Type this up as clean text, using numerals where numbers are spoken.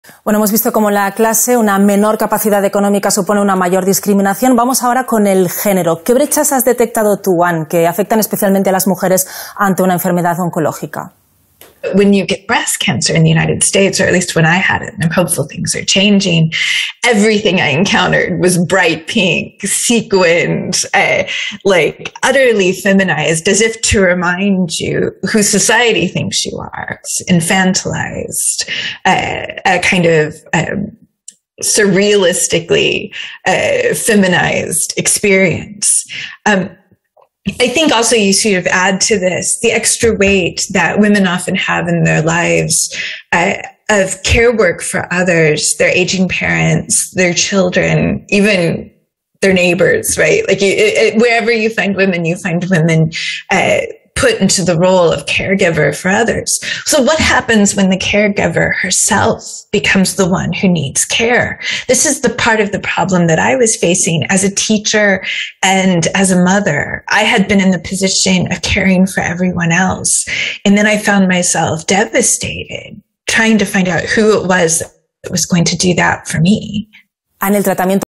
Bueno, hemos visto cómo en la clase una menor capacidad económica supone una mayor discriminación. Vamos ahora con el género. ¿Qué brechas has detectado tú, Anne, que afectan especialmente a las mujeres ante una enfermedad oncológica? When you get breast cancer in the United States, or at least when I had it, and I'm hopeful things are changing, everything I encountered was bright pink, sequined, like utterly feminized, as if to remind you who society thinks you are. It's infantilized, a kind of surrealistically feminized experience. I think also you sort of add to this the extra weight that women often have in their lives of care work for others, their aging parents, their children, even their neighbors, right? Like wherever you find women put into the role of caregiver for others. So what happens when the caregiver herself becomes the one who needs care? This is the part of the problem that I was facing as a teacher and as a mother. I had been in the position of caring for everyone else. And then I found myself devastated, trying to find out who it was that was going to do that for me. En el tratamiento